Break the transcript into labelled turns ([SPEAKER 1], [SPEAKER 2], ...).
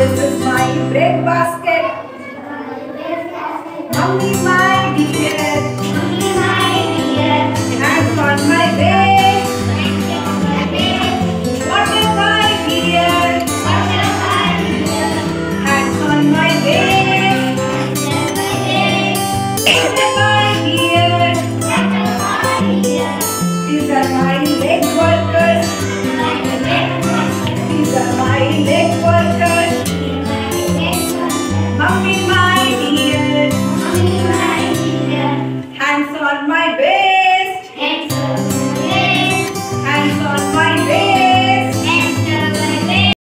[SPEAKER 1] This is my bread basket. Mummy, my dear. Hands on my bed. Water, my dear. Hands on my bed. Water, my dear. These are my leg workers. These are my leg workers.